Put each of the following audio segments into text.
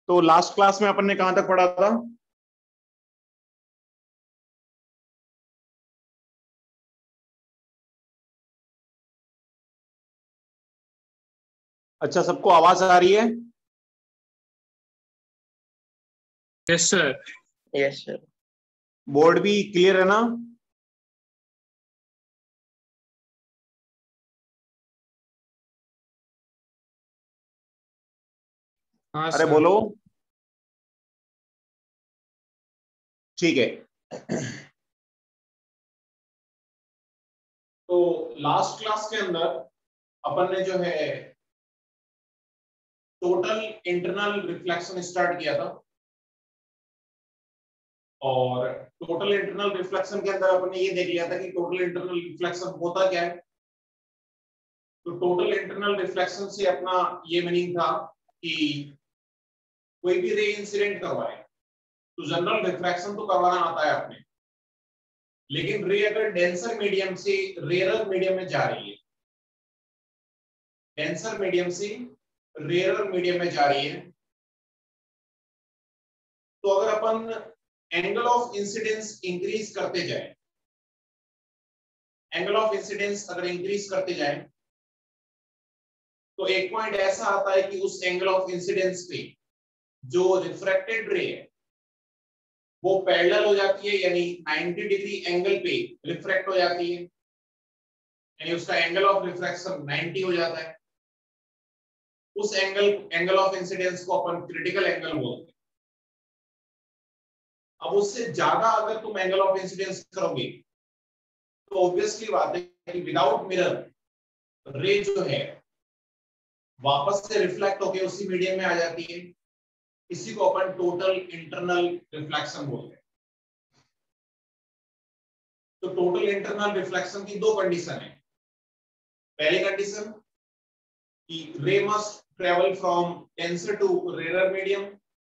तो last class में अपन ने कहां तक पढ़ा था? अच्छा, सबको आवाज आ रही है? Yes sir. Yes sir. Board भी क्लियर है ना? हाँ अरे सर। बोलो। ठीक है। तो लास्ट क्लास के अंदर अपन ने जो है टोटल इंटरनल रिफ्लेक्शन स्टार्ट किया था, और टोटल इंटरनल रिफ्लेक्शन के अंदर अपन ने ये देख लिया था कि टोटल इंटरनल रिफ्लेक्शन होता क्या है। तो टोटल इंटरनल रिफ्लेक्शन से अपना ये मीनिंग था कि कोई भी रे इंसिडेंट करवाए तो जनरल रिफ्रैक्शन तो करवाना आता है आपने, लेकिन रे अगर डेंसर मीडियम से रेयरर मीडियम में जा रही है, डेंसर मीडियम से रेयरर मीडियम में जा रही है, तो अगर अपन एंगल ऑफ इंसिडेंस इंक्रीज करते जाए, एंगल ऑफ इंसिडेंस अगर इंक्रीज करते जाए, तो एक पॉइंट ऐसा आता है कि उस एंगल ऑफ इंसिडेंस पे जो रिफ्रैक्टेड रे है वो पैरेलल हो जाती है, यानी 90 डिग्री एंगल पे रिफ्रैक्ट हो जाती है, यानी उसका एंगल ऑफ रिफ्रैक्शन 90 हो जाता है। उस एंगल ऑफ इंसिडेंस को अपन क्रिटिकल एंगल बोलते हैं। अब उससे ज्यादा अगर तुम एंगल ऑफ इंसिडेंस करोगे तो ऑब्वियसली बात है कि विदाउट मिरर रे जो है वापस से रिफ्लेक्ट होके उसी मीडियम में आ जाती है। इसी को अपन टोटल इंटरनल रिफ्लेक्शन बोलते हैं। तो टोटल इंटरनल रिफ्लेक्शन की दो कंडीशन है। पहली कंडीशन कि ray must travel from denser to rarer medium.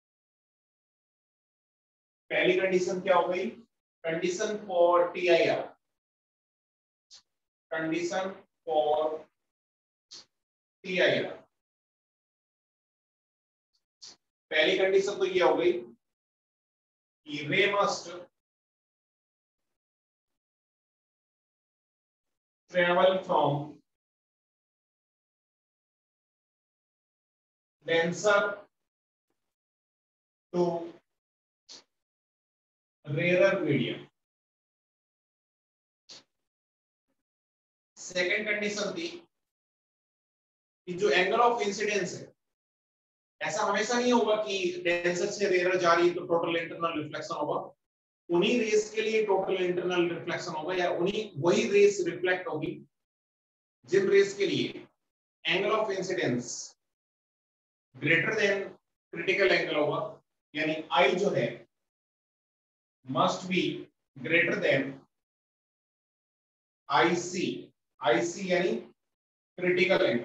पहली कंडीशन क्या हो गई? Condition for TIR, condition for TIR. पहली कंडीशन तो ये हो गई कि ray must travel from denser to rarer medium। Second condition थी कि जो एंगल ऑफ इंसिडेंस है, ऐसा हमेशा नहीं होगा कि डेंसर से रेयर जा रही है तो टोटल इंटरनल रिफ्लेक्शन होगा। उन्हीं रेस के लिए टोटल इंटरनल रिफ्लेक्शन होगा, या उन्हीं वही रेस रिफ्लेक्ट होगी जिन रेस के लिए angle of incidence greater than critical angle होगा, यानी आई जो है must be greater than IC. IC यानी क्रिटिकल एंगल।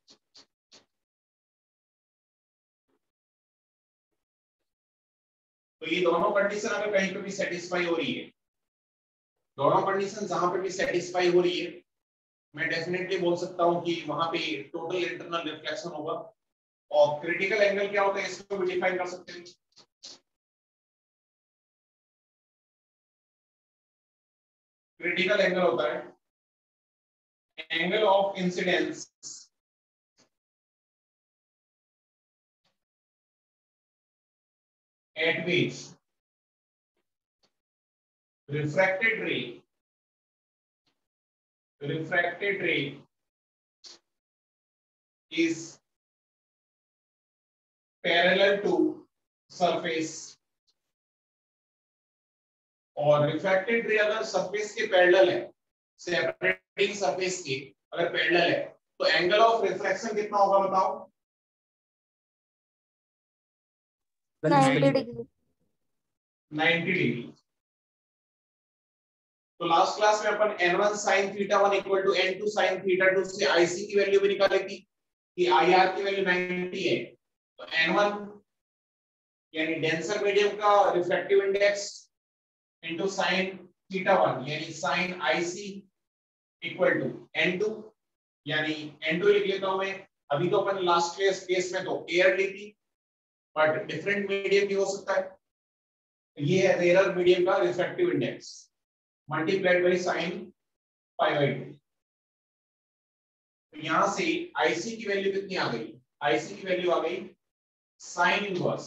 तो ये दोनों कंडीशन अगर कहीं पे भी सेटिस्फाई हो रही है, दोनों कंडीशन जहां पे भी सेटिस्फाई हो रही है, मैं डेफिनेटली बोल सकता हूं कि वहां पे टोटल इंटरनल रिफ्लेक्शन होगा। और क्रिटिकल एंगल क्या होता है इसको भी डिफाइन कर सकते हैं। क्रिटिकल एंगल होता है angle of incidence at which refracted ray is parallel to surface। और रिफ्रैक्टेड रे अगर सरफेस के पैरेलल है, सेपरेटिंग सरफेस के अगर पैरेलल है, तो एंगल ऑफ रिफ्रैक्शन कितना होगा बताओ? 90 डिग्री। 90 डिग्री। तो लास्ट क्लास में अपन n1 sin θ1 equal to n2 sin θ2 से IC की वैल्यू भी निकाली थी कि IR की वैल्यू 90 है। तो n1 यानी डेंसर मीडियम का रिफ्रैक्टिव इंडेक्स इनटू sin θ1 यानी sin IC equal to n2, यानी n2 लिख लेता हूं मैं। अभी तो अपन लास्ट केस में तो एयर ली थी, बट डिफरेंट मीडियम भी हो सकता है। ये है रेयर मीडियम का refractive index multiplied by sine pi by 2। तो यहां से आईसी की वैल्यू कितनी आ गई? आईसी की वैल्यू आ गई sine inverse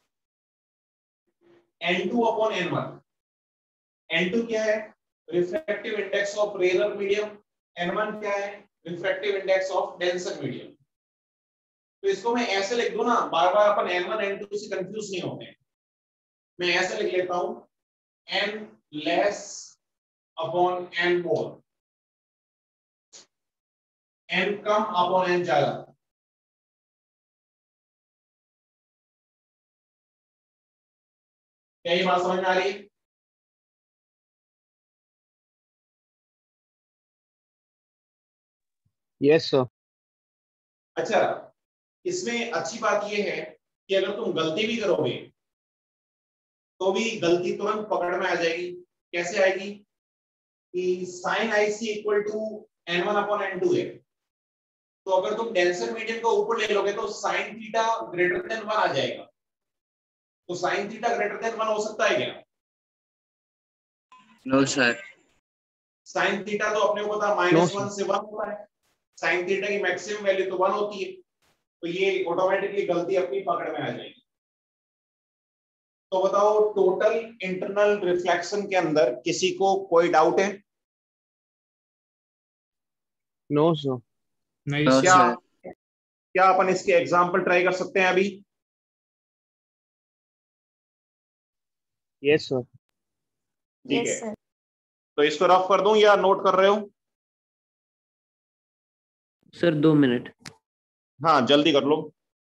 n2 upon n1। n2 क्या है? Refractive index of rare medium. n1 क्या है? Refractive index of denser medium. तो इसको मैं ऐसे लिख दूं ना, बार बार अपन n1 n2 से कंफ्यूज नहीं होते। मैं ऐसे लिख लेता हूं n less upon n more, n कम अपॉन n ज्यादा। क्या ये बात समझ में आ रही है? Yes sir. अच्छा, इसमें अच्छी बात यह है कि अगर तुम गलती भी करोगे तो भी गलती तुरंत पकड़ में आ जाएगी। कैसे आएगी? कि sine IC equal to n1 upon n2 है। तो अगर तुम डेंसर मीडियम को ऊपर ले लोगे तो साइन थीटा ग्रेटर देन 1 आ जाएगा। तो साइन थीटा ग्रेटर देन 1 हो सकता है क्या? No sir. साइन थीटा तो अपने को पता -1 से 1 होता है। साइन थीटा की मैक्सिमम वैल्यू तो 1 होती है। तो ये ऑटोमेटिकली गलती अपनी पकड़ में आ जाएगी। तो बताओ, टोटल इंटरनल रिफ्लेक्शन के अंदर किसी को कोई डाउट है? No sir. नहीं क्या सर। क्या अपन इसके एग्जाम्पल ट्राई कर सकते हैं अभी? Yes sir. ठीक यस है, सर। तो इसको रफ कर दूं या नोट कर रहे हो? सर 2 मिनट। हाँ, जल्दी कर लो।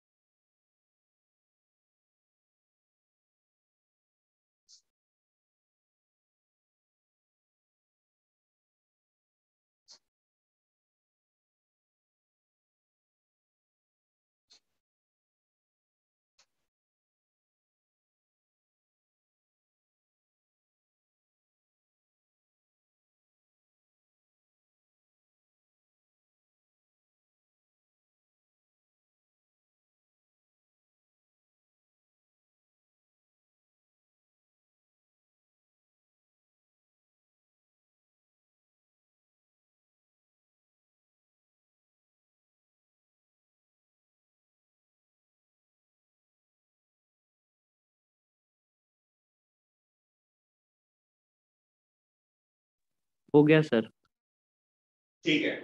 हो गया सर। ठीक है,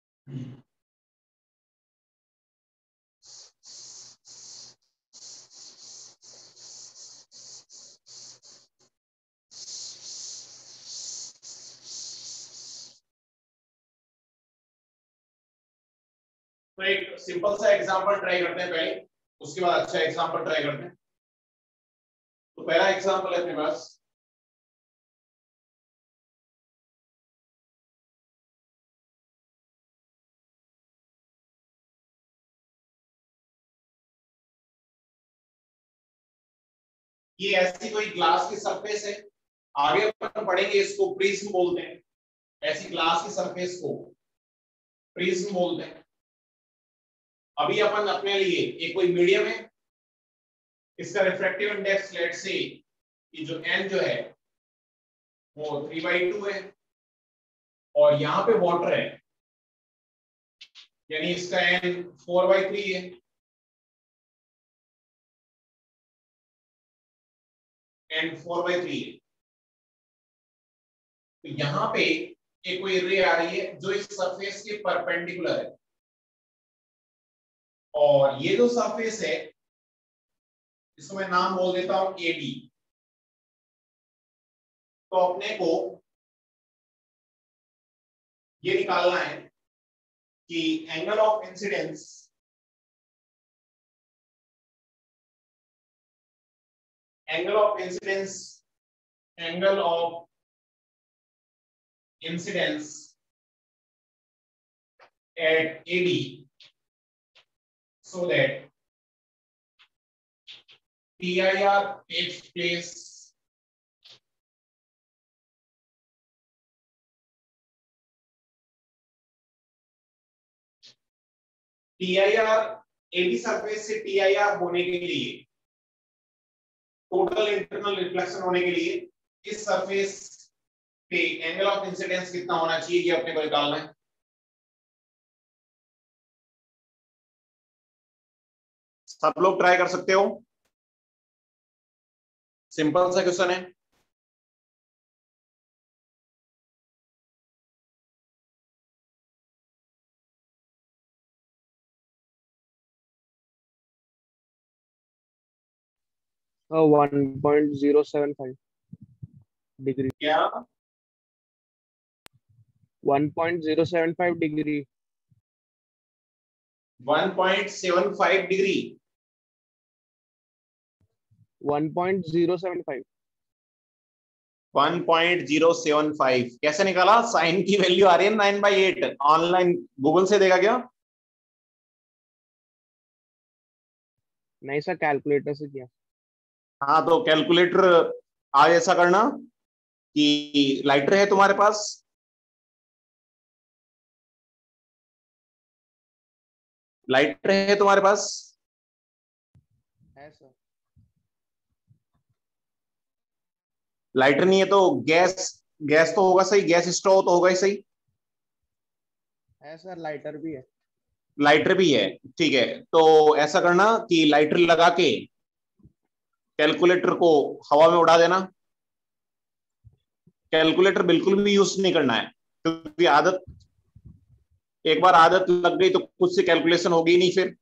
तो एक सिंपल सा एग्जांपल ट्राई करते हैं पहले, उसके बाद अच्छा एग्जांपल ट्राई करते हैं। तो पहला एग्जांपल है अपने पास, ये ऐसी कोई ग्लास की सरफेस है। आगे अपन पढ़ेंगे, इसको प्रिज्म बोलते हैं। ऐसी ग्लास की सरफेस को प्रिज्म बोलते हैं। अभी अपन अपने लिए एक कोई मीडियम है, इसका रिफ्रैक्टिव इंडेक्स लेट से ये जो n जो है वो 3/2 है, और यहां पे वाटर है, यानी इसका n 4/3 है। n 4/3 है। तो यहां पे एक कोई रे आ रही है जो इस सरफेस के परपेंडिकुलर है, और ये जो सरफेस है इसको मैं नाम बोल देता हूं AB। तो अपने को ये निकालना है कि angle of incidence angle of incidence angle of incidence at AB so that PIR takes place PIR AB surface से PIR होने के लिए टोटल इंटरनल रिफ्लेक्शन होने के लिए इस सरफेस पे एंगल ऑफ इंसिडेंस कितना होना चाहिए, ये अपने को निकालना है। सब लोग ट्राई कर सकते हो, सिंपल सा क्वेश्चन है। So 1.075 degree. क्या 1.075 degree. 1.75 डिग्री 1.075. 1.075 कैसे निकाला? साइन की वैल्यू आ रही है 9/8। ऑनलाइन गूगल से देखा क्या? नहीं सर, कैलकुलेटर से किया। हाँ तो कैलकुलेटर, आज ऐसा करना कि लाइटर है तुम्हारे पास, लाइटर है तुम्हारे पास? है सर। लाइटर नहीं है तो गैस, गैस तो होगा सही, गैस स्टोव तो होगा ही सही। है सर, लाइटर भी है। लाइटर भी है, ठीक है। तो ऐसा करना कि लाइटर लगा के कैलकुलेटर को हवा में उड़ा देना। कैलकुलेटर बिल्कुल भी यूज नहीं करना है, क्योंकि आदत, एक बार आदत लग गई तो खुद से कैलकुलेशन होगी नहीं फिर।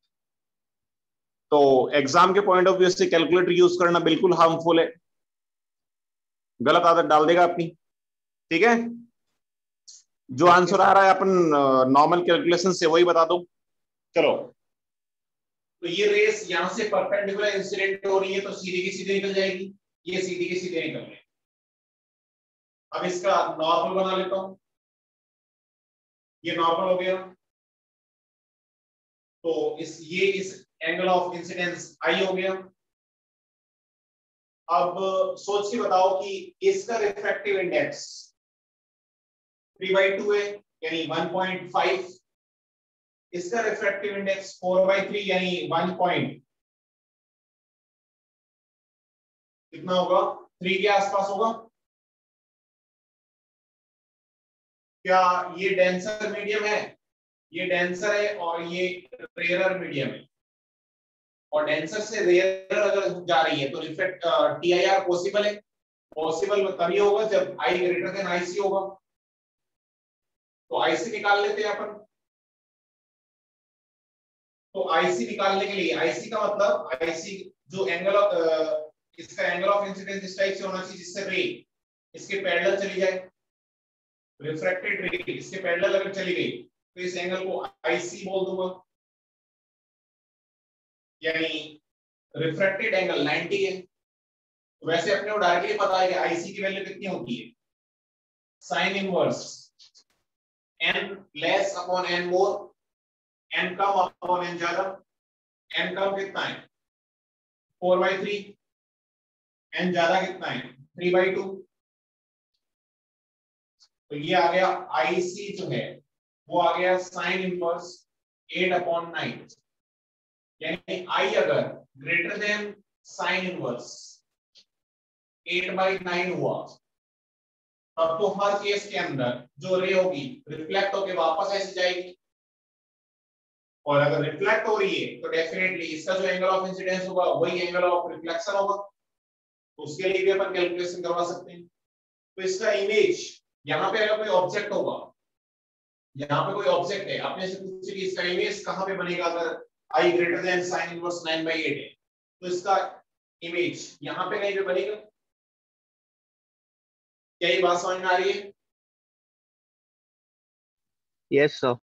तो एग्जाम के पॉइंट ऑफ व्यू से कैलकुलेटर यूज करना बिल्कुल हार्मफुल है, गलत आदत डाल देगा अपनी। ठीक है, जो आंसर आ रहा है अपन नॉर्मल कैलकुलेशन से वही बता दो। चलो, तो ये रेस यहां से परपेंडिकुलर इंसिडेंट हो रही है तो सीधे की सीधे निकल जाएगी, ये सीधे की सीधे निकल रही है। अब इसका नॉर्मल बना लेता हूं, ये नॉर्मल हो गया। तो इस एंगल ऑफ इंसिडेंस आई हो गया। अब सोच के बताओ कि इसका रिफ्रैक्टिव इंडेक्स 3/2 है यानी 1.5, इसका रिफ्रैक्टिव इंडेक्स 4/3 यानी 1 पॉइंट कितना होगा, 3 के आसपास होगा। क्या ये डेंसर मीडियम है? ये डेंसर है और ये रेयरर मीडियम है, और डेंसर से रेयरर अगर जा रही है तो रिफ्लेक्ट टीआईआर पॉसिबल है। पॉसिबल तभी होगा जब आई ग्रेटर देन आईसी होगा। तो आईसी निकाल लेते हैं अपन। तो आईसी निकालने के लिए, आईसी का मतलब, आईसी जो एंगल ऑफ इसका एंगल ऑफ इंसिडेंस इस टाइप से होना चाहिए जिससे रे इसके पैरेलल चली जाए। रिफ्रैक्टेड रे इसके पैरेलल अगर चली गई तो इस एंगल को आईसी बोल दूंगा, यानी रिफ्रैक्टेड एंगल 90 है। तो वैसे अपने को डायरेक्टली पता है कि आईसी की वैल्यू कितनी होती है, sine inverse n less upon n more, n कम अपॉन n ज्यादा। n कम कितना है 4/3, n ज्यादा कितना है 3/2। तो ये आ गया आईसी जो है वो आ गया साइन इनवर्स 8/9, यानी आई अगर ग्रेटर देन साइन इनवर्स 8/9 हुआ तब तो हर केस के अंदर जो रे होगी रिफ्लेक्ट होके वापस ऐसे जाएगी, और अगर रिफ्लेक्ट हो रही है तो डेफिनेटली इसका जो एंगल ऑफ इंसिडेंस होगा वही एंगल ऑफ रिफ्लेक्शन होगा। तो उसके लिए भी अपन कैलकुलेशन करवा सकते हैं। तो इसका इमेज, यहाँ पे अगर कोई ऑब्जेक्ट होगा, यहाँ पे कोई ऑब्जेक्ट है, आपने से पूछे कि इसका इमेज कहाँ पे बनेगा अगर I greater than sine inverse 9/8 है, तो इसका इमेज यहाँ पे कहीं पे बनेगा। क्या ये बात समझ में आ रही है? Yes sir.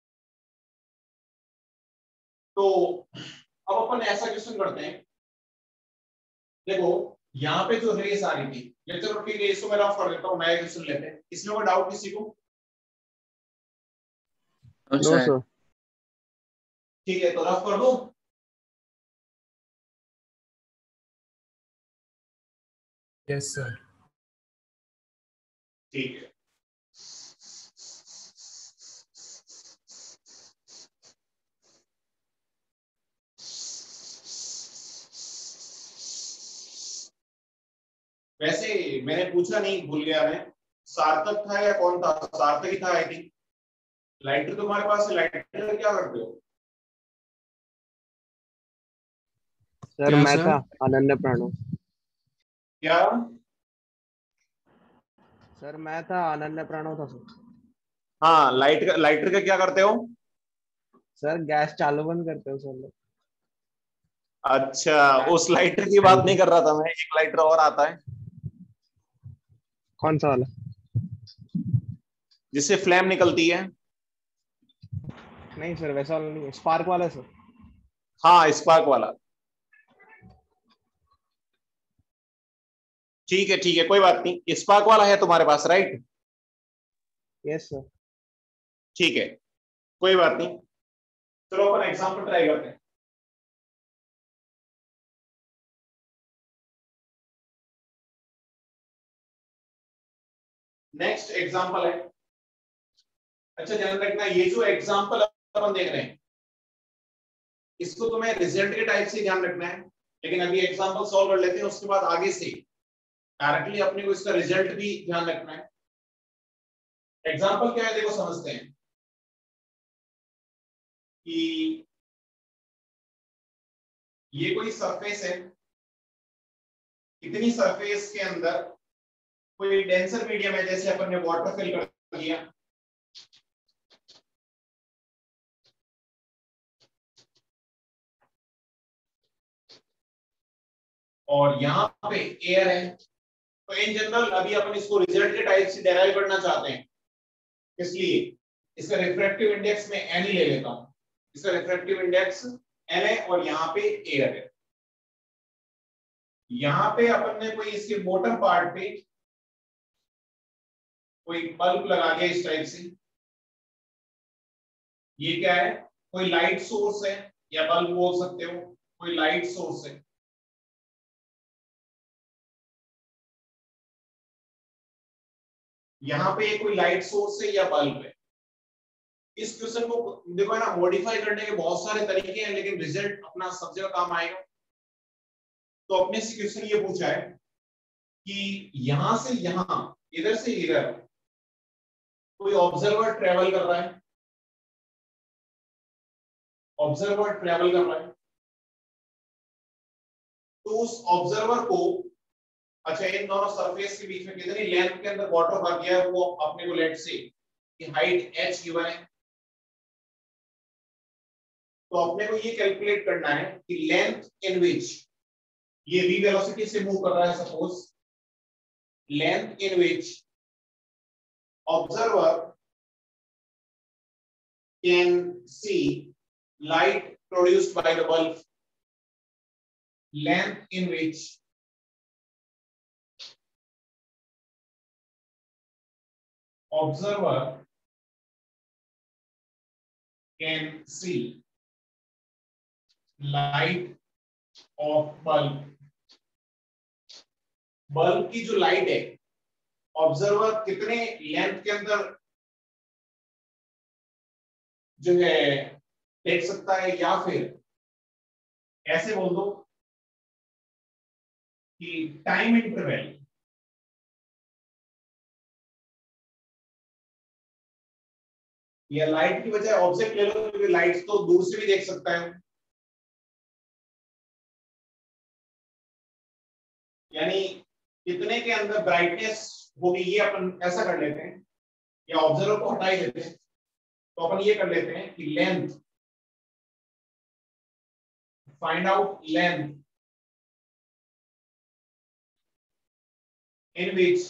तो अब अपन ऐसा क्वेश्चन करते हैं, देखो यहाँ पे जो रेस आ रही थी, ये चलो ठीक है इसको मैं रफ कर देता हूँ, नया क्वेश्चन लेते हैं। इसमें कोई डाउट किसी को? No sir. ठीक है तो रफ कर दो। Yes, sir. ठीक है, वैसे मैंने पूछा नहीं, भूल गया मैं, सार्थक था या कौन था? सार्थक ही था आई थिंक। लाइटर तुम्हारे पास है, लाइटर क्या करते हो? सर क्या मैं सर? था अनन्य प्रणव। क्या? सर मैं था अनन्य प्रणव था सर। हाँ, लाइटर का क्या करते हो? सर गैस चालू बंद करते हो सर लोग। अच्छा, उस लाइटर की बात नहीं कर रहा था मैं, एक लाइटर और आता है कौन सा वाला? जिससे फ्लेम निकलती है। नहीं सर वैसा वाला नहीं है, स्पार्क वाला है सर। हाँ, स्पार्क वाला। ठीक है, कोई बात नहीं, स्पार्क वाला है तुम्हारे पास, राइट? Yes sir. ठीक है, कोई बात नहीं। चलो अपन एग्जाम्पल ट्राई करते हैं। नेक्स्ट एग्जाम्पल है, अच्छा ध्यान रखना, ये जो एग्जाम्पल अपन देख रहे हैं इसको तुम्हें रिजल्ट के टाइप से ध्यान रखना है, लेकिन अभी एग्जाम्पल सॉल्व कर लेते हैं, उसके बाद आगे से डायरेक्टली अपने को इसका रिजल्ट भी ध्यान रखना है। एग्जाम्पल क्या है देखो, समझते हैं कि ये कोई सरफेस है, इतनी सरफेस के अंदर कोई डेंसर मीडियम है, जैसे अपन ने वाटर फिल कर दिया, और यहाँ पे एयर है। तो इन जनरल अभी अपन इसको रिजल्ट के टाइप से डेराइव करना चाहते हैं, इसलिए इसका रिफ्रैक्टिव इंडेक्स में एन ही ले लेता हूं। इसका रिफ्रैक्टिव इंडेक्स एन है और यहाँ पे एयर है। यहाँ पे अपन ने कोई इसके बॉटम पार्ट पे कोई बल्ब लगा दिया इस टाइप से। ये क्या है? कोई लाइट सोर्स है, या बल्ब बोल सकते हो, कोई लाइट सोर्स है। यहाँ पे कोई लाइट सोर्स है या बल्ब है। इस क्वेश्चन को देखो है ना, मॉडिफाई करने के बहुत सारे तरीके हैं, लेकिन रिजल्ट अपना सब जगह काम आएगा। तो अपने से क्वेश्चन ये पूछा है कि यहां से यहां, इधर से इधर कोई ऑब्जर्वर ट्रेवल कर रहा है, ऑब्जर्वर ट्रेवल कर रहा है। तो उस ऑब्जर्वर को, अच्छा इन दोनों सरफेस के बीच में कितनी लेंथ के अंदर वाटर भर गया है वो अपने को लेट से कि हाइट h गिवन है। तो अपने को ये कैलकुलेट करना है कि लेंथ इन विच ये v वेलोसिटी से मूव कर रहा है, suppose length in which observer can see light produced by the bulb, length in which observer can see light of bulb। Bulb की जो लाइट है ऑब्जर्वर कितने लेंथ के अंदर जो है देख सकता है, या फिर ऐसे बोल दो कि टाइम इंटरवल, या लाइट की बजाय ऑब्जेक्ट ले लो, क्योंकि लाइट तो दूर से भी देख सकता है, यानी कितने के अंदर ब्राइटनेस होगी, ये अपन ऐसा कर लेते हैं, या ऑब्जर्वर को हटा ही लेते हैं। तो अपन ये कर लेते हैं कि length, find out length in which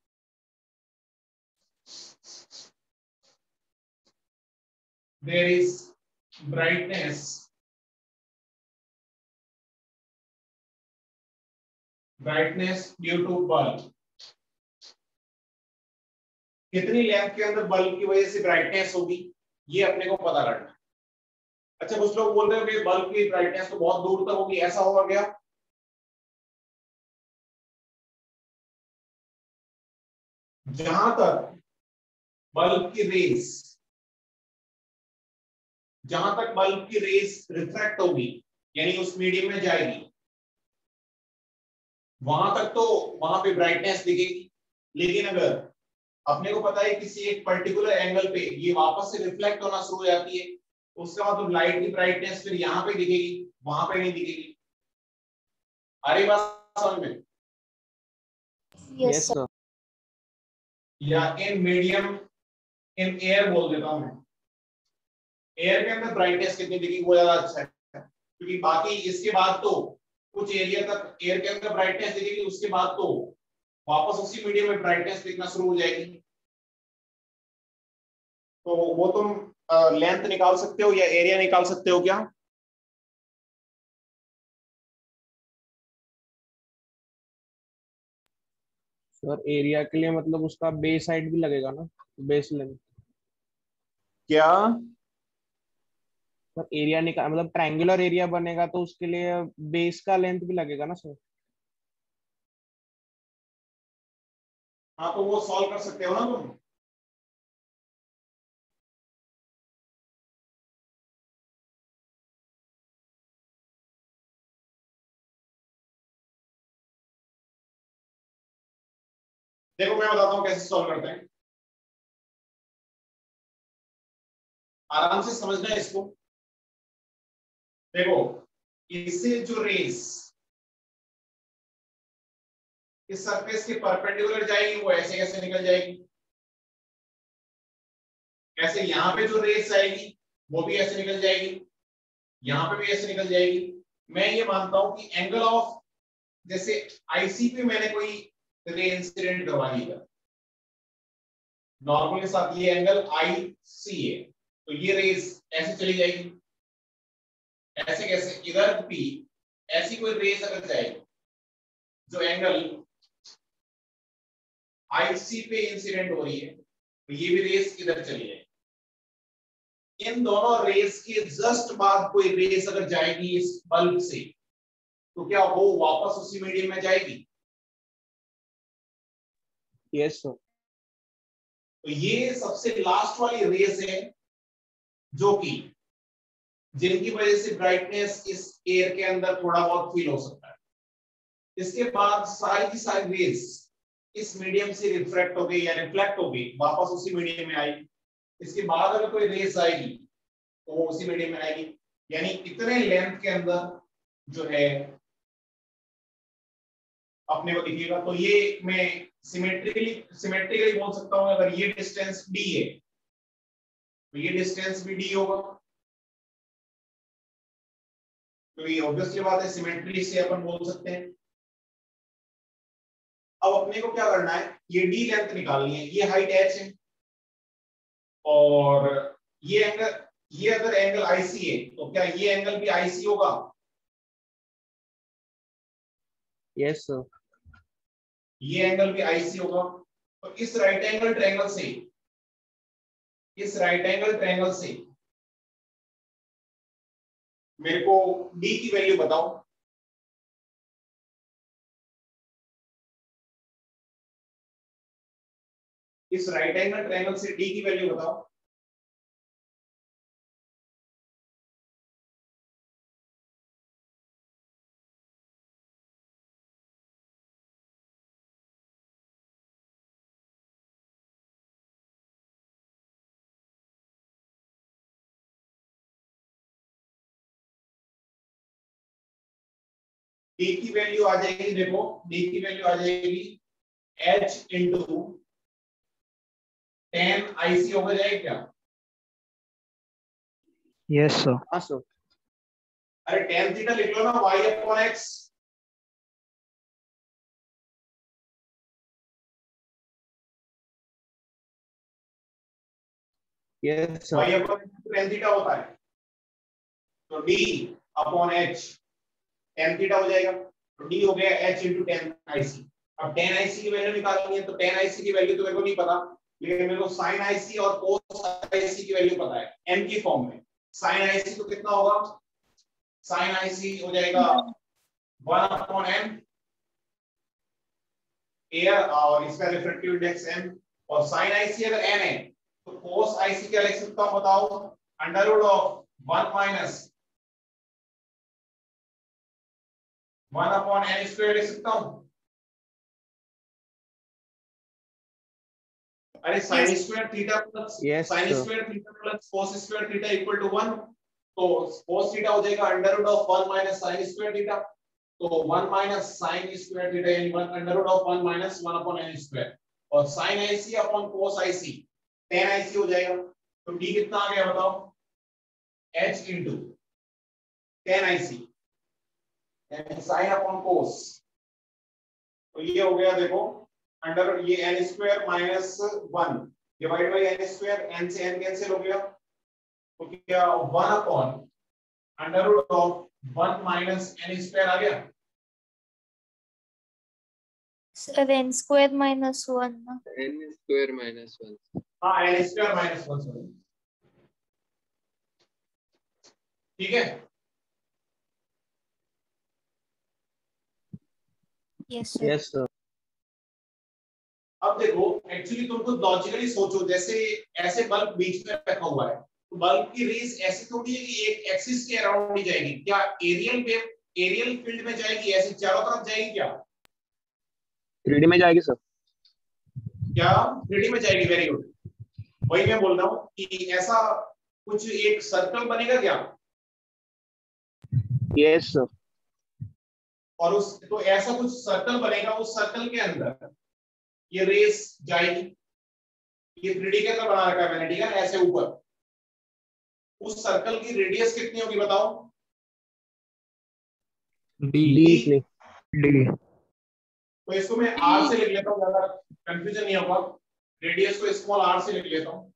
there is brightness due to bulb। कितनी लेंथ के अंदर बल्ब की वजह से ब्राइटनेस होगी, ये अपने को पता करना है। अच्छा कुछ लोग बोल रहे हो कि बल्ब की ब्राइटनेस तो बहुत दूर तक होगी, ऐसा होगा क्या? जहां तक बल्ब की रेस, जहां तक बल्ब की रेस रिफ्रैक्ट होगी, यानी उस मीडियम में जाएगी, वहां तक तो वहां पे ब्राइटनेस दिखेगी, लेकिन अगर अपने को पता है किसी एक पर्टिकुलर एंगल पे ये वापस से रिफ्लेक्ट होना शुरू हो जाती है, तो उसका मतलब लाइट की ब्राइटनेस फिर यहाँ पे दिखेगी, वहां पे नहीं दिखेगी। अरे बात समझ में? Yes, sir. या इन मीडियम, इन एयर बोल देता हूं मैं, एयर के अंदर ब्राइटनेस कितनी दिखेगी वो ज्यादा अच्छा है, क्योंकि बाकी इसके बाद तो कुछ एरिया तक एयर के अंदर ब्राइटनेस दिखेगी, उसके बाद तो वापस उसी मीडियम में ब्राइटनेस दिखना शुरू हो जाएगी। तो वो तुम लेंथ निकाल सकते हो या एरिया निकाल सकते हो क्या? सर एरिया के लिए मतलब उसका बेस साइड भी लगेगा ना, बेस लेंथ। क्या? सर एरिया निकाल मतलब ट्रायंगुलर एरिया बनेगा तो उसके लिए बेस का लेंथ भी लगेगा ना सर। हाँ तो वो सॉल्व कर सकते हो ना तुम। देखो मैं बताता हूँ कैसे सॉल्व करते हैं, आराम से समझना है इसको। देखो इससे जो रेस इस सरफेस के परपेंडिकुलर जाएगी वो ऐसे कैसे निकल जाएगी, ऐसे यहाँ पे जो रेस आएगी वो भी ऐसे निकल जाएगी, यहाँ पे भी ऐसे निकल जाएगी। मैं ये मानता हूं कि एंगल ऑफ, जैसे आईसी पे मैंने कोई रे इंसिडेंट करवा लिया नॉर्मल के साथ, ये एंगल आई सी है, तो ये रेस ऐसे चली जाएगी, ऐसे कैसे, इधर भी ऐसी कोई रेस अगर जाएगी जो एंगल आई सी पे इंसिडेंट हो रही है, तो ये भी रेस इधर चली जाएगी। इन दोनों रेस के जस्ट बाद कोई रेस अगर जाएगी इस बल्ब से, तो क्या वो वापस उसी मीडियम में जाएगी? Yes sir. तो ये सबसे लास्ट वाली रेस है जो कि जिनकी वजह से ब्राइटनेस इस एयर के अंदर थोड़ा बहुत फील हो सकता है। इसके बाद सारी की सारी रेस इस मीडियम से रिफ्रैक्ट हो गई या रिफ्लेक्ट हो गई, वापस उसी मीडियम में आएगी। इसके बाद अगर कोई रेस आएगी तो वो उसी मीडियम में आएगी, यानी इतने लेंथ के अंदर जो है अपने को दिखेगा। तो ये मैं सिमेट्रिकली बोल सकता हूं, अगर ये डिस्टेंस डी है तो ये डिस्टेंस भी डी होगा, तो ये ऑब्वियसली बात है सिमेट्री से अपन बोल सकते हैं। अब अपने को क्या करना है, ये डी लेंथ निकालनी है, ये हाइट एच है, और ये एंगल, ये अगर एंगल आईसी है तो क्या ये एंगल भी आईसी होगा? Yes sir. ये एंगल भी आईसी होगा। तो इस राइट एंगल ट्रायंगल से, इस राइट एंगल ट्रायंगल से मेरे को डी की वैल्यू बताओ। इस राइट एंगल ट्रायंगल से डी की वैल्यू बताओ। डी की वैल्यू आ जाएगी, देखो डी की वैल्यू आ जाएगी एच इंटू 10 आईसी हो जाएगा क्या? Yes sir. हाँ सर। अरे tan थीटा लिख लो ना, y upon x। Yes sir. y upon tan theta होता है, तो d upon h tan theta हो जाएगा, तो d हो गया h इंटू 10 आईसी। अब 10 आईसी की वैल्यू निकालनी है, तो 10 आईसी की वैल्यू तो मेरे को नहीं पता, लेकिन मेरे को sin आईसी और cos आईसी की वैल्यू पता है m की फॉर्म में। sin आईसी तो कितना होगा, sin आईसी हो जाएगा 1 अपॉन m एयर, और इसका रिफ्रैक्टिव इंडेक्स m, और sin आईसी अगर n है तो cos आईसी क्या लिख सकता हूं बताओ, under root of 1 minus 1 upon n square लिख सकता हूं। अरे sine square theta plus Yes, sine sir. Square theta plus cos square theta equal to 1, तो cos थीटा हो जाएगा under root of 1 minus sine square theta, तो 1 minus sine square theta यानी 1 under root of 1 minus 1 upon n square, और sin IC अपॉन cos IC tan IC हो जाएगा। तो d कितना आ गया बताओ, h इनटू tan IC यानी sin अपॉन cos, तो ये हो गया देखो अंडर ये n square minus 1 divide by n square, n से n कैंसिल हो गया, तो क्या 1 upon under root of 1 minus n square आ गया। सर n स्क्वायर माइनस 1 ना। n square minus 1। हाँ n स्क्वायर माइनस 1 सॉरी, ठीक है। Yes sir. Yes, sir. अब देखो एक्चुअली तुम खुद लॉजिकली सोचो, जैसे ऐसे बल्ब बीच में रखा हुआ है, तो बल्ब की रेज ऐसे थोड़ी है कि एक एक्सिस के अराउंड ही जाएगी, क्या एरियल वेव एरियल फील्ड में जाएगी, ऐसे चारों तरफ जाएगी क्या, 3D में जाएगी सर। क्या 3D में जाएगी, वेरी गुड। वही मैं बोल रहा हूँ कि ऐसा कुछ एक सर्कल बनेगा क्या, Yes, sir. और उस तो ऐसा कुछ सर्कल बनेगा, उस सर्कल के अंदर ये रेस जाएगी, ये 3D के अंदर बना रखा है मैंने, ठीक है, ऐसे ऊपर, उस सर्कल की रेडियस कितनी होगी बताओ, D. तो इसको मैं r से लिख लेता हूँ, ज्यादा कंफ्यूजन नहीं होगा, रेडियस को स्मॉल r से लिख लेता हूँ,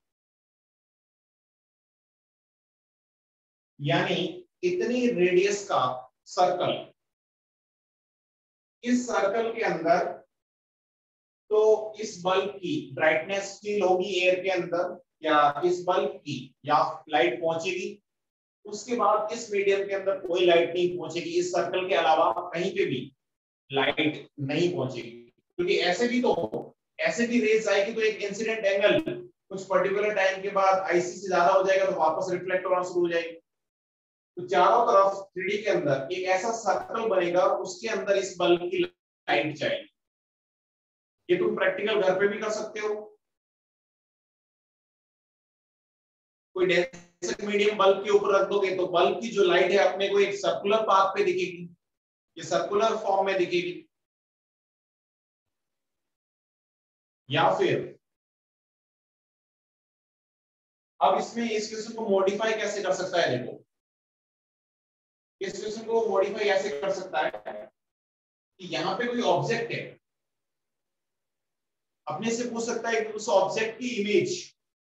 यानी इतनी रेडियस का सर्कल, इस सर्कल के अंदर तो इस बल्ब की ब्राइटनेस स्टिल होगी एयर के अंदर, या इस बल्ब की या लाइट पहुंचेगी, उसके बाद इस मीडियम के अंदर कोई लाइट नहीं पहुंचेगी, इस सर्कल के अलावा कहीं पे भी लाइट नहीं पहुंचेगी, क्योंकि ऐसे भी रेज आएगी तो एक इंसिडेंट एंगल कुछ पर्टिकुलर टाइम के बाद आईसी से ज्यादा हो जाएगा तो वापस रिफ्लेक्ट होना शुरू हो जाएगी। तो चारों तरफ 3D के अंदर एक ऐसा सर्कल बनेगा, उसके अंदर इस बल्ब की लाइट जाएगी। ये तुम प्रैक्टिकल घर पे भी कर सकते हो, कोई डेंस मीडियम बल्ब के ऊपर रख दोगे तो बल्ब की जो लाइट है अपने को एक सर्कुलर पाथ पे दिखेगी, ये सर्कुलर फॉर्म में दिखेगी, या फिर अब इसमें इस क्वेश्चन को मॉडिफाई कैसे कर सकता है, देखो इस क्वेश्चन को मॉडिफाई ऐसे कर सकता है कि यहाँ पे कोई ऑब्जेक्ट है, अपने से पूछ सकता है कि उस ऑब्जेक्ट की इमेज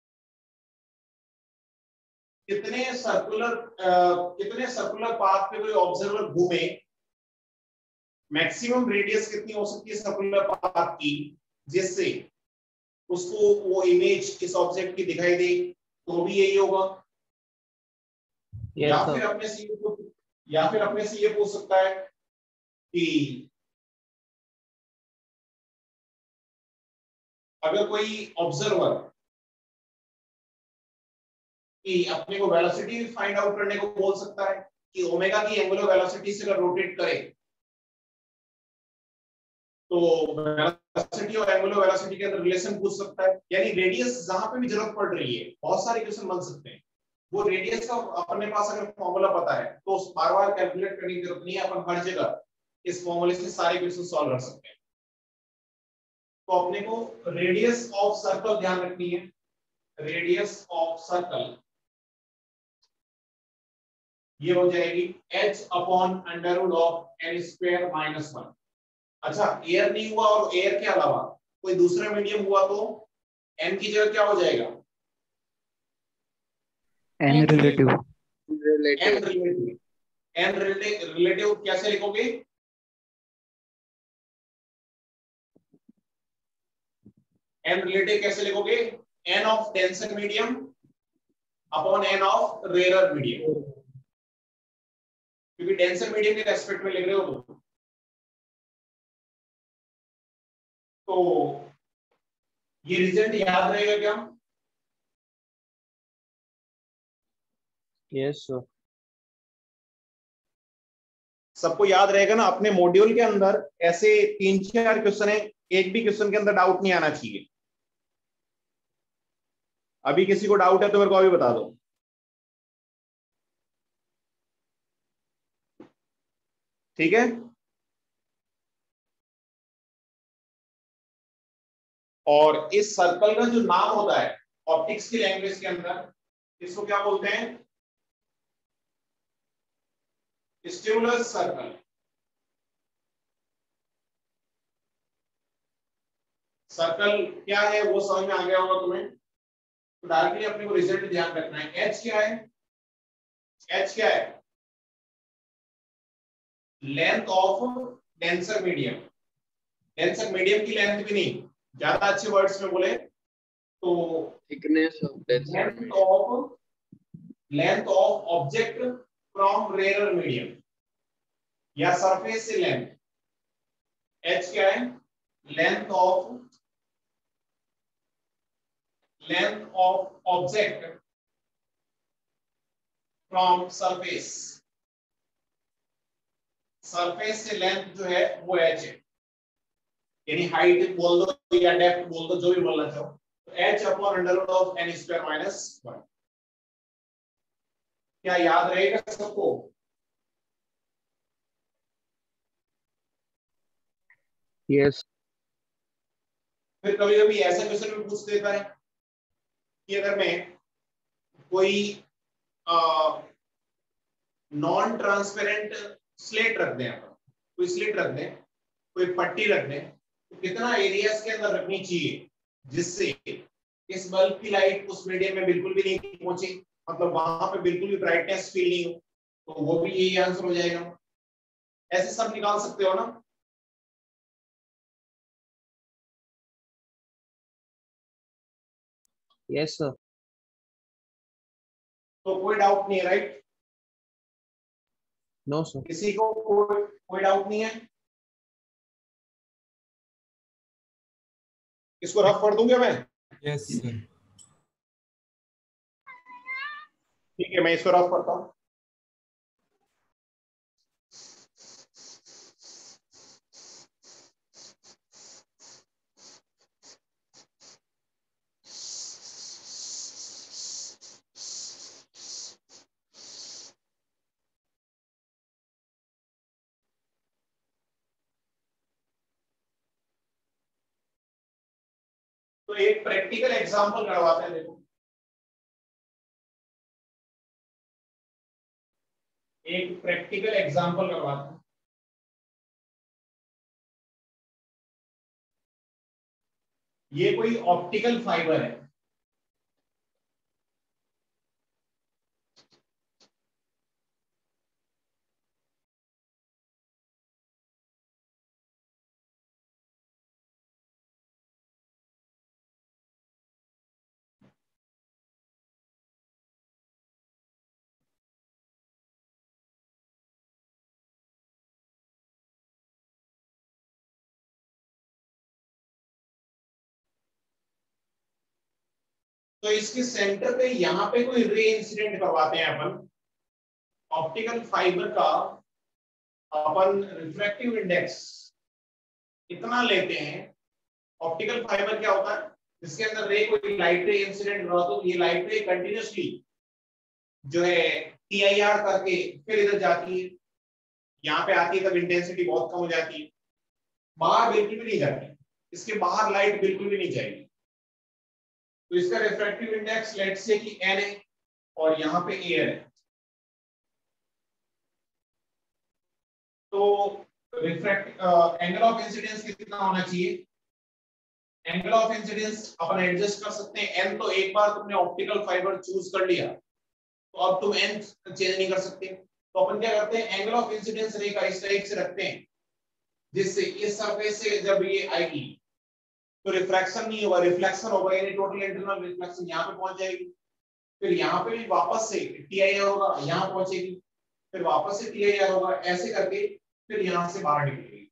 कितने सर्कुलर पाथ पे कोई ऑब्जर्वर घूमे, मैक्सिमम रेडियस कितनी हो सकती है सर्कुलर पाथ की, जिससे उसको वो इमेज इस ऑब्जेक्ट की दिखाई दे, तो भी यही होगा। Yes, या sir. फिर अपने से ये पूछ सकता है कि अगर कोई ऑब्जर्वर कि अपने को वेलोसिटी फाइंड आउट करने को बोल सकता है कि ओमेगा की एंगुलर वेलोसिटी से अगर रोटेट करे तो वेलोसिटी और एंगुलर वेलोसिटी के अंदर रिलेशन पूछ सकता है, यानी रेडियस जहां पे भी जरूरत पड़ रही है बहुत सारे क्वेश्चन बन सकते हैं। वो रेडियस का अपने पास अगर फॉर्मूला पता है तो बार बार कैलकुलेट करने की जरूरत नहीं है, अपन हर जगह इस फॉर्मूले से सारे क्वेश्चन सॉल्व कर सकते हैं। तो अपने को रेडियस ऑफ सर्कल ध्यान रखनी है, रेडियस ऑफ सर्कल ये हो जाएगी h upon under root of n square minus 1। अच्छा एयर नहीं हुआ और एयर के अलावा कोई दूसरा मीडियम हुआ तो n की जगह क्या हो जाएगा, n रिलेटिव। n रिलेटिव कैसे लिखोगे, n रिलेटिव कैसे लिखोगे, n of denser medium upon n of rare medium, क्योंकि डेंसर मीडियम के रेस्पेक्ट में लिख रहे हो तो ये रिजल्ट याद रहेगा क्या, Yes, sir. सबको याद रहेगा ना। अपने मॉड्यूल के अंदर ऐसे 3-4 क्वेश्चन है, एक भी क्वेश्चन के अंदर डाउट नहीं आना चाहिए। अभी किसी को डाउट है तो मेरे को अभी बता दो। ठीक है, और इस सर्कल का जो नाम होता है ऑप्टिक्स की लैंग्वेज के अंदर, इसको क्या बोलते हैं? Stimulus circle. सर्कल क्या है वो समझ में आ गया होगा तुम्हें, तो डायरेक्टली अपने को रिजल्ट ध्यान रखना है। एच क्या है? एच क्या है? Length of denser medium. Denser medium की लेंथ भी नहीं, ज्यादा अच्छे वर्ड्स में बोले तो thickness of denser length of object from rare medium, या सरफेस से लेंथ। एच क्या है? Length of object from surface. Surface से लेंथ जो है वो एच है, यानी हाइट बोल दो या डेप्थ बोल दो, जो भी बोलना चाहो। तो h upon under root of n square minus 1। क्या याद रहेगा सबको? यस। फिर कभी कभी ऐसा क्वेश्चन भी पूछ देता है कि अगर मैं कोई नॉन ट्रांसपेरेंट स्लेट रख दें, कोई स्लेट रख दें, कोई पट्टी रख दें, तो कितना एरिया इसके अंदर रखनी चाहिए जिससे इस बल्ब की लाइट उस मीडियम में बिल्कुल भी नहीं पहुंचे, मतलब वहां पे बिल्कुल भी ब्राइटनेस फील नहीं हो, तो वो भी यही आंसर हो जाएगा। ऐसे सब निकाल सकते हो ना? Yes sir. तो कोई डाउट नहीं है, राइट? No sir. किसी को कोई डाउट नहीं है? इसको रफ कर दूंगा मैं? Yes sir. ठीक है, मैं इसको रफ करता हूं। तो एक प्रैक्टिकल एग्जांपल करवाते हैं, देखो एक प्रैक्टिकल एग्जांपल करवाते हैं। ये कोई ऑप्टिकल फाइबर है, तो इसके सेंटर पे यहां पे कोई रे इंसिडेंट करवाते हैं अपन। ऑप्टिकल फाइबर का अपन रिफ्रैक्टिव इंडेक्स इतना लेते हैं। ऑप्टिकल फाइबर क्या होता है? इसके अंदर रे, कोई लाइट रे इंसिडेंट हुआ तो ये लाइट रे कंटिन्यूसली जो है TIR करके फिर इधर जाती है, यहाँ पे आती है, तब इंटेंसिटी बहुत कम हो जाती है, बाहर बिल्कुल भी नहीं जाती, इसके बाहर लाइट बिल्कुल भी नहीं जाएगी। तो इसका रिफ्रैक्टिव इंडेक्स लेट्स से कि n है और यहाँ पे एयर है। तो रिफ्रैक्ट एंगल ऑफ इंसिडेंस कितना होना चाहिए? एंगल ऑफ इंसिडेंस अपन एडजस्ट कर सकते हैं। n तो एक बार तुमने ऑप्टिकल फाइबर चूज कर लिया तो अब तुम n चेंज नहीं कर सकते। तो अपन क्या करते हैं, एंगल ऑफ इंसिडेंस रे का इस टाइप से रखते हैं जिससे इस सरफेस से जब ये आएगी तो रिफ्रैक्शन नहीं होगा, रिफ्लेक्शन होगा, यानी टोटल इंटरनल रिफ्लेक्शन यहाँ पे पहुंच जाएगी। फिर यहाँ पे भी वापस से TIR होगा, यहाँ पहुंचेगी, फिर वापस से TIR होगा, ऐसे करके फिर यहाँ से बाहर निकलेगी।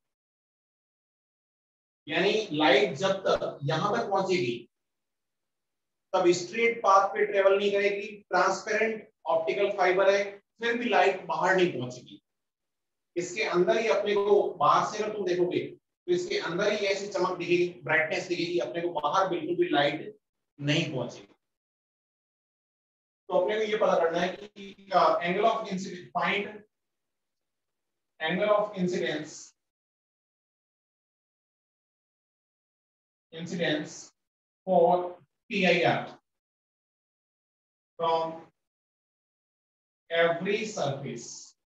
यानी लाइट जब तक यहां तक पहुंचेगी तब स्ट्रेट पाथ पे ट्रेवल नहीं करेगी, ट्रांसपेरेंट ऑप्टिकल फाइबर है, फिर भी लाइट बाहर नहीं पहुंचेगी। इसके अंदर ही अपने को, बाहर से अगर तुम देखोगे तो इसके अंदर ही ऐसी चमक दिखेगी, ब्राइटनेस दिखेगी, अपने को बाहर बिल्कुल भी लाइट नहीं पहुंचेगी। तो अपने को ये पता करना है कि angle of incidence, find angle of incidence for PIR from every surface.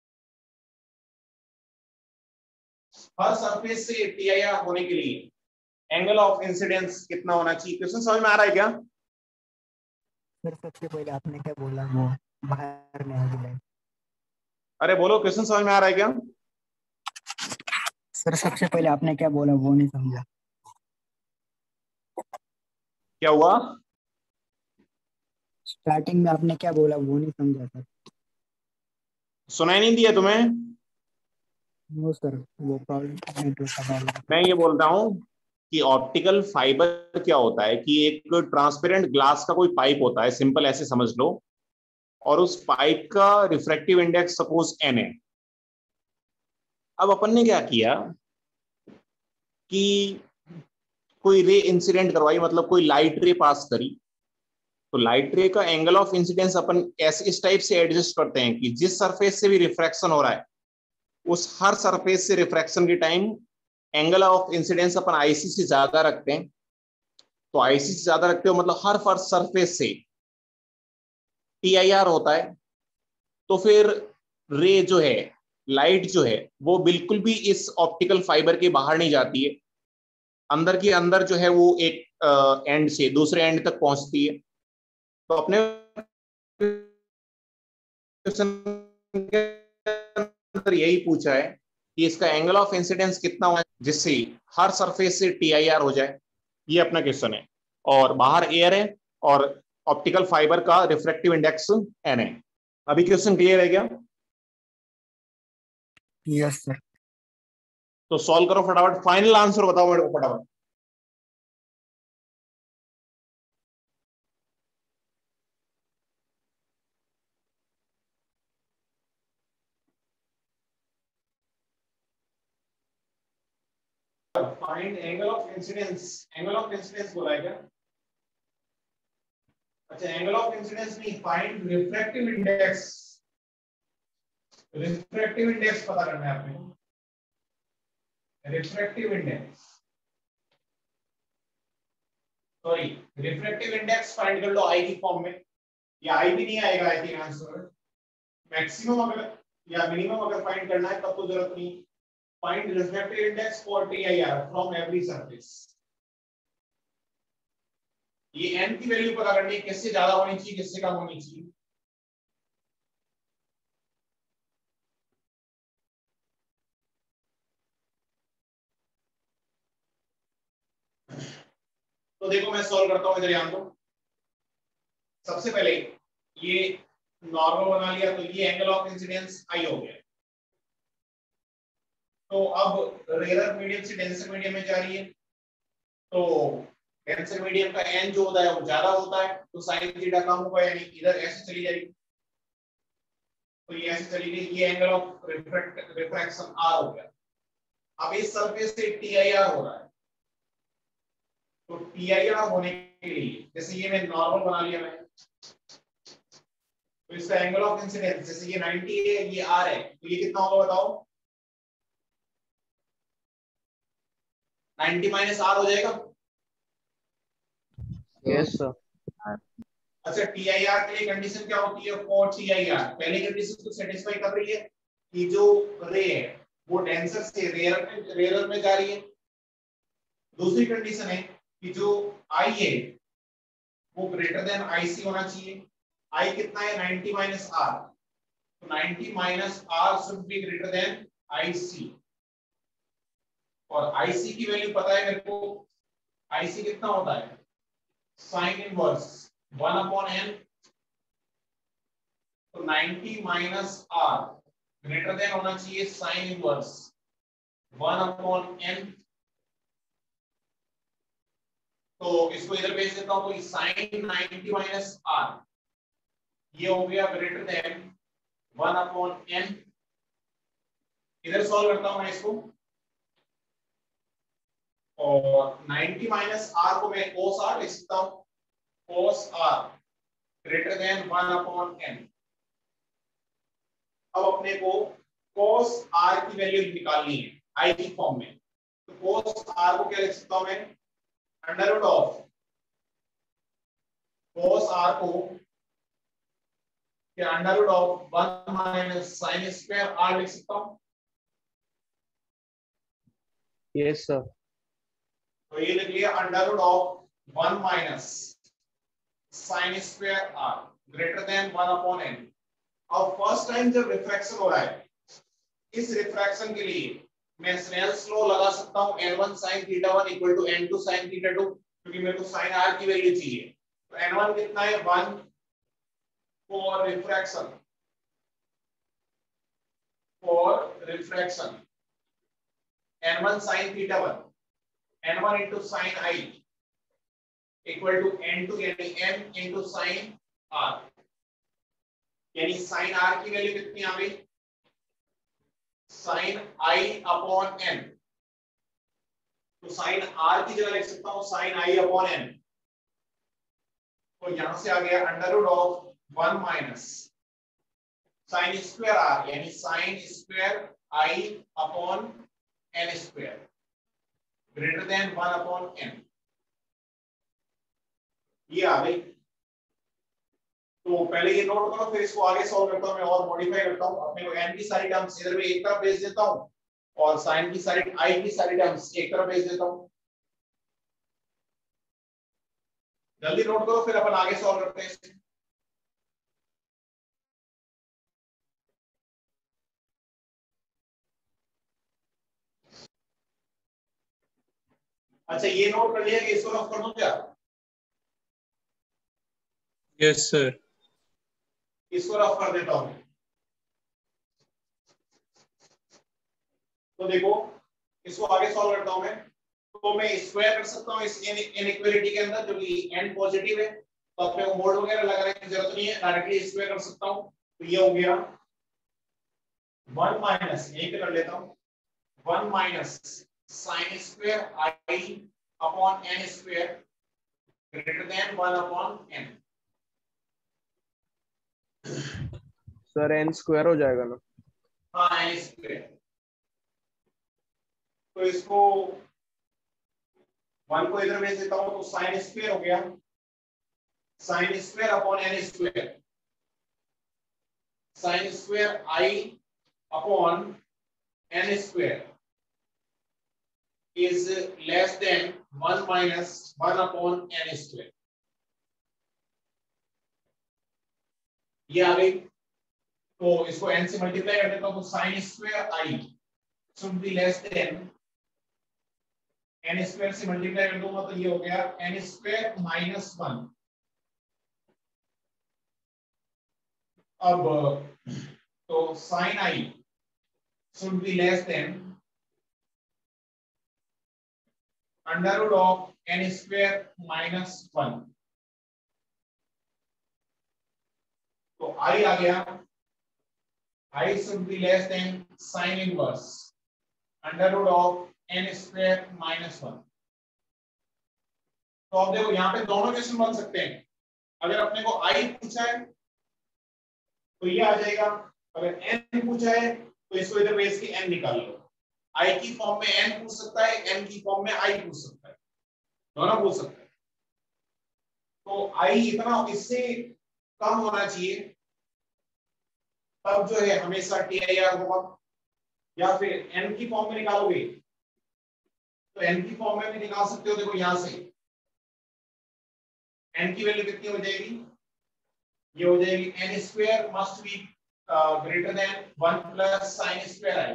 हर सरफेस से PIR होने के लिए एंगल ऑफ इंसिडेंस कितना होना चाहिए? क्वेश्चन समझ में आ रहा है क्या? सर सबसे पहले आपने क्या बोला, वो बाहर में आ गया। अरे बोलो, क्वेश्चन समझ में आ रहा है क्या? सर सबसे पहले आपने क्या बोला वो नहीं समझा। क्या हुआ? स्टार्टिंग में आपने क्या बोला वो नहीं समझा सर। सुनाई नहीं दिया तुम्हें? नो सर, वो प्रॉब्लम नेटवर्क का प्रॉब्लम। मैं ये बोल रहा हूं कि ऑप्टिकल फाइबर क्या होता है कि एक ट्रांसपेरेंट ग्लास का कोई पाइप होता है, सिंपल ऐसे समझ लो, और उस पाइप का रिफ्रैक्टिव इंडेक्स सपोज n है। अब अपन ने क्या किया कि कोई रे इंसिडेंट करवाई, मतलब कोई लाइट रे पास करी, तो लाइट रे का एंगल ऑफ इंसिडेंस अपन ऐसे इस टाइप से एडजस्ट करते हैं कि जिस सरफेस से भी रिफ्रैक्शन हो रहा है उस हर सरफेस से रिफ्रैक्शन के टाइम एंगल ऑफ इंसिडेंस अपन आईसी से ज्यादा रखते हैं। तो आईसी से ज्यादा रखते हो मतलब हर फर्स्ट सरफेस से PIR होता है। तो फिर रे जो है, लाइट जो है, वो बिल्कुल भी इस ऑप्टिकल फाइबर के बाहर नहीं जाती है, अंदर के अंदर जो है वो एक एंड से दूसरे एंड तक पहुंचती है। तो अपने अंदर यही पूछा है कि इसका एंगल ऑफ इंसिडेंस कितना होगा जिससे हर सरफेस से TIR हो जाए, ये अपना क्वेश्चन है। और बाहर एयर है और ऑप्टिकल फाइबर का रिफ्रैक्टिव इंडेक्स n है। अभी क्वेश्चन क्लियर है क्या? Yes sir. तो सॉल्व करो फटाफट, फाइनल आंसर बताओ मेरे को फटाफट। Find angle of incidence, angle of incidence बोला है क्या? अच्छा, एंगल ऑफ इंसिडेंस नहीं, find refractive index. Refractive index पता करना है आपने। Refractive index, sorry, refractive index find कर लो आई की फॉर्म में, या आई भी नहीं आएगा आई थिंक आंसर। मैक्सिमम अगर या मिनिमम अगर फाइंड करना है तब तो जरूरत नहीं। Find refractive index for PIR from every surface. ये n की वैल्यू पता करनी है, किससे ज्यादा होनी चाहिए किससे कम होनी चाहिए। तो देखो मैं सॉल्व करता हूं, इधर ध्यान दो। सबसे पहले ये नॉर्मल बना लिया, तो ये एंगल ऑफ इंसिडेंस I हो गया। तो अब रेयर मीडियम से डेंसर मीडियम में जा रही है, तो डेंसर मीडियम का n जो होता है वो ज्यादा होता है, तो साइन थीटा कम होगा, यानी इधर ऐसे चली जाएगी। तो ये ऐसे चली गई, ये एंगल ऑफ रिफ्रैक्शन R हो गया। अब इस सरफेस से TIR हो रहा है, तो TIR होने के लिए जैसे ये मैं नॉर्मल बना लिया मैं, तो इसका एंगल ऑफ इंसिडेंस जैसे ये 90 है, ये R है, तो ये कितना होगा बताओ? 90 माइनस R हो जाएगा। Yes sir. अच्छा, TIR के लिए कंडीशन क्या होती है? फॉर TIR पहली कंडीशन तो सेटिस्फाई कर रही है कि जो रे है वो डेंसर से रेयर में जा रही है। दूसरी कंडीशन है कि जो I है वो ग्रेटर देन IC होना चाहिए। I कितना है? 90 माइनस R, तो 90 minus R should be greater than IC। और IC की वैल्यू पता है मेरे को, IC कितना होता है? Sine inverse 1/n। तो 90 माइनस R ग्रेटर देन होना चाहिए साइन इनवर्स 1/n। तो इसको इधर भेज देता हूं, तो साइन 90 माइनस R ये हो गया ग्रेटर देन 1/n। इधर सॉल्व करता हूं मैं इसको, और 90 माइनस R को मैं cos R लिख सकता हूं। cos R greater than 1/n। अब अपने को cos r की वैल्यू निकालनी है i की फॉर्म में। तो cos r को क्या लिख सकता हूं मैं, under root of cos r को क्या under root of 1 minus sine square r लिख सकता हूं। Yes sir. तो ये लिख लिया under root of 1 minus sine square r greater than 1/n। अब फर्स्ट टाइम जब रिफ्रैक्शन हो रहा है, इस रिफ्रैक्शन के लिए मैं स्नेल्स लॉ लगा सकता हूं n1 sin θ1 equal to n2 sin θ2, क्योंकि मेरे को sin r की वैल्यू चाहिए। तो n1 कितना है 1 for refraction n1 sin θ1 n1 into sin I equal to n2 यानी n into sin r, यानी sin r की वैल्यू कितनी आ गई sin I अपॉन n। तो sin r की जगह लिख सकता हूं sin I अपॉन n। तो यहां से आ गया under root of 1 minus sine square r यानी sine square I upon n square greater than 1 upon n। ये आ गई। तो पहले ये नोट करो, फिर इसको आगे सॉल्व करता हूं मैं और मॉडिफाई करता हूं। अपने को n की सारी टर्म्स इधर में एक तरफ भेज देता हूं और sin की सारी I की सारी टर्म्स एक तरफ भेज देता हूं। जल्दी नोट करो, फिर अपन आगे सॉल्व करते हैं। अच्छा ये नोट कर लिया कि इसको रफ कर दूं क्या? Yes sir. इसको रफ कर देता हूं। तो देखो इसको आगे सॉल्व करता हूं मैं। तो मैं स्क्वायर कर सकता हूं इस इनइक्वालिटी के अंदर, जो कि n पॉजिटिव है, तो अपने को मोड वगैरह लगाने की जरूरत नहीं है, डायरेक्टली स्क्वायर कर सकता हूं। तो ये हो गया 1 माइनस, यहीं पे कर लेता हूं 1 minus sine square I upon n square greater than 1 upon n। Sir n square हो जाएगा ना? हाँ n स्क्वायर। तो इसको 1 को इधर भेज देता हूं, तो साइन स्क्वायर हो गया sine square upon n square. Sine square I upon n square is less than 1 minus 1 upon n square। ये आ गई। तो इसको n से मल्टीप्लाई कर देता हूं, तो sine square I should be less than n square से मल्टीप्लाई कर दूंगा तो ये हो गया n स्क्वायर माइनस 1। अब तो sine I should be less than under root of n square minus 1। तो I आ गया I should be less than sin inverse under root of n square minus 1। तो अब देखो यहाँ पे दोनों क्वेश्चन बन सकते हैं। अगर अपने को I पूछा है तो ये आ जाएगा, अगर n पूछा है तो इसको इधर भेज के n निकाल लो। I की फॉर्म में n पूछ सकता है, n की फॉर्म में I पूछ सकता है, दोनों पूछ सकते हैं। तो I इतना इससे कम होना चाहिए, तब जो है हमेशा TIR होगा। या फिर n की फॉर्म में निकालोगे तो n की फॉर्म में भी निकाल सकते हो। देखो यहां से n की वैल्यू कितनी हो जाएगी, ये हो जाएगी n square must be greater than 1 plus sine square I।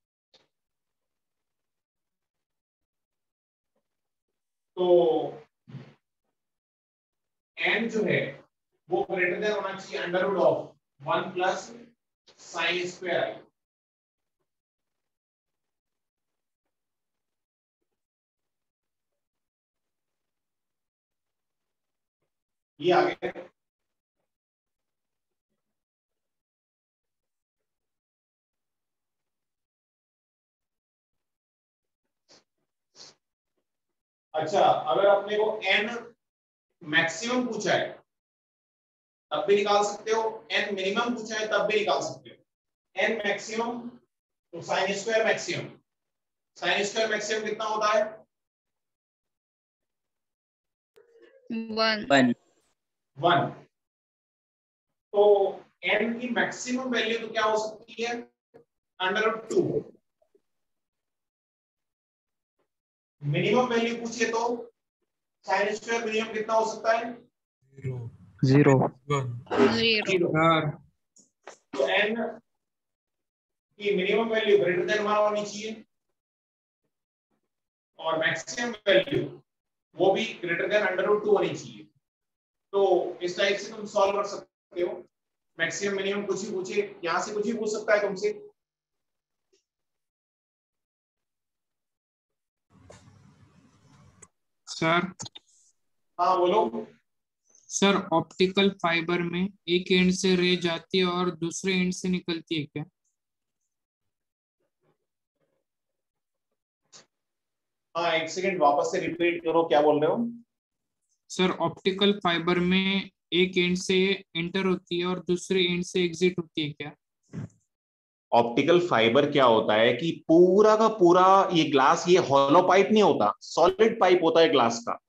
तो n जो है वो ग्रेटर देन होना चाहिए under root of 1 plus sine square I। ये आ गया। अच्छा अगर अपने को n मैक्सिमम पूछा है तब भी निकाल सकते हो, n मिनिमम पूछा है तब भी निकाल सकते हो। n मैक्सिमम तो sine square maximum, sine square maximum कितना होता है? 1। तो n की मैक्सिमम वैल्यू तो क्या हो सकती है? √2। मिनिमम वैल्यू पूछिए तो साइन स्क्वायर मिनिमम कितना हो सकता है? 0 तो n की मिनिमम वैल्यू ग्रेटर देन 1 होनी चाहिए और मैक्सिमम वैल्यू वो भी ग्रेटर देन √2 होनी चाहिए। तो इस टाइप से तुम सॉल्व कर सकते हो। मैक्सिमम मिनिमम कुछ ही पूछे, यहां से कुछ ही पूछ सकता है तुमसे। सर हाँ बोलो। सर ऑप्टिकल फाइबर में एक एंड से रे जाती है और दूसरे एंड से निकलती है क्या? हाँ एक सेकंड वापस से रिपीट करो, क्या बोल रहे हो? सर ऑप्टिकल फाइबर में एक एंड से एंटर होती है और दूसरे एंड से एग्जिट होती है क्या? ऑप्टिकल फाइबर क्या होता है कि पूरा का पूरा ये ग्लास, ये हॉलो पाइप नहीं होता, सॉलिड पाइप होता है ग्लास का।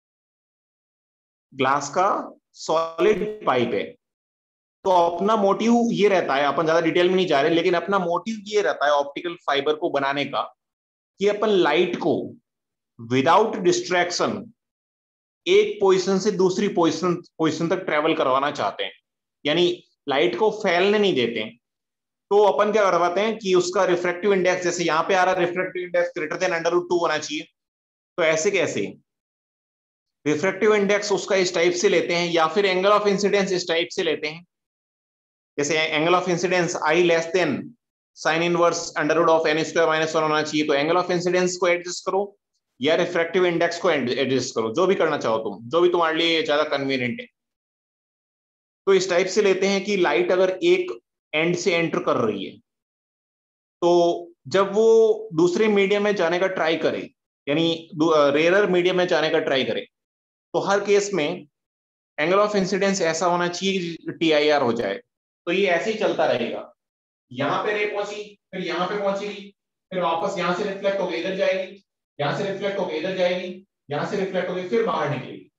ग्लास का सॉलिड पाइप है। तो अपना मोटिव ये रहता है, अपन ज्यादा डिटेल में नहीं जा रहे, लेकिन अपना मोटिव ये रहता है ऑप्टिकल फाइबर को बनाने का कि अपन लाइट को विदाउट डिस्ट्रैक्शन एक पोजीशन से दूसरी पोजीशन तक ट्रेवल करवाना चाहते हैं, यानी लाइट को फैलने नहीं देते हैं। तो अपन क्या करवाते हैं कि उसका रिफ्रैक्टिव इंडेक्स, जैसे यहां पे आ रहा रिफ्रैक्टिव इंडेक्स ग्रेटर देन √2 होना चाहिए, तो ऐसे कैसे रिफ्रैक्टिव इंडेक्स उसका इस टाइप से लेते हैं, या फिर एंगल ऑफ इंसिडेंस इस टाइप से लेते हैं। जैसे angle of incidence I less than sine inverse √(n²-1) होना चाहिए, तो एंगल ऑफ इंसिडेंस को एडजस्ट करो या रिफ्रैक्टिव इंडेक्स को एडजस्ट करो, जो भी करना चाहो तुम, जो भी तुम्हारे लिए ज्यादा कन्वीनियंट है। तो इस टाइप से लेते हैं कि लाइट अगर एक एंड से एंटर कर रही है, तो जब वो दूसरे मीडियम में जाने का ट्राई करे, यानी रेयर मीडियम में जाने का ट्राई करे, तो हर केस में एंगल ऑफ इंसिडेंस ऐसा होना चाहिए TIR हो जाए। तो ये ऐसे ही चलता रहेगा, यहां पे रे पहुंची, फिर यहां पे पहुंचेगी, फिर वापस यहां से रिफ्लेक्ट होकर इधर जाएगी, यहां से रिफ्लेक्ट होकर इधर जाएगी, यहां से रिफ्लेक्ट होकर फिर बाहर निकलेगी,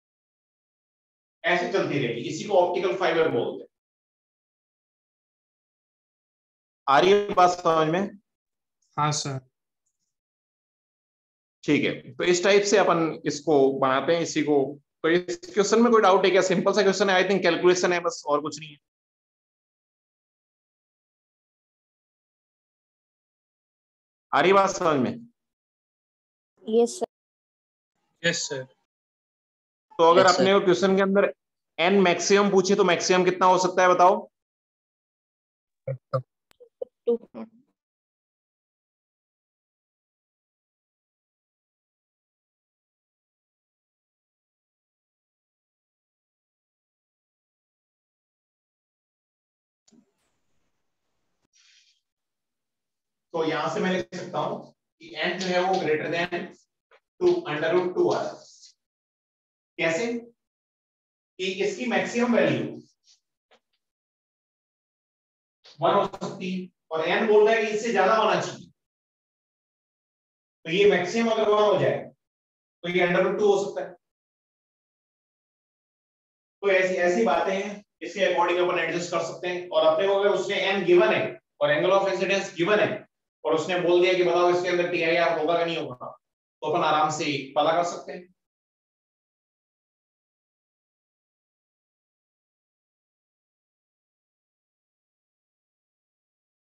ऐसे चलती रहेगी। इसी को ऑप्टिकल फाइबर बोलते हैं। आ रही है बात समझ में? हाँ सर। ठीक है, तो इस टाइप से अपन इसको बनाते हैं इसी को। तो इस क्वेश्चन में कोई डाउट है क्या? सिंपल सा क्वेश्चन है, आई थिंक कैलकुलेशन है बस, और कुछ नहीं है। आ रही बात समझ में? Yes, sir. Yes sir. तो अगर Yes, अपने को क्वेश्चन के अंदर n मैक्सिमम पूछे तो मैक्सिमम कितना हो सकता है बताओ? 2. तो यहां से मैं लिख सकता हूं कि n जो है वो ग्रेटर देन √2 आ रहा है। कैसे? कि इसकी मैक्सिमम वैल्यू 1 हो सकती है और n बोल रहा है कि इससे ज्यादा होना चाहिए, तो ये मैक्सिमम अगर 1 हो जाए तो ये √2 हो सकता है। तो ऐसी ऐसी बातें हैं, इसके अकॉर्डिंग अपन एडजस्ट कर सकते हैं। और अपने को अगर उसने n गिवन है और एंगल ऑफ इंसिडेंस गिवन है और उसने बोल दिया कि बताओ इसके अंदर TIR होगा कि नहीं होगा, तो अपन आराम से पता कर सकते हैं।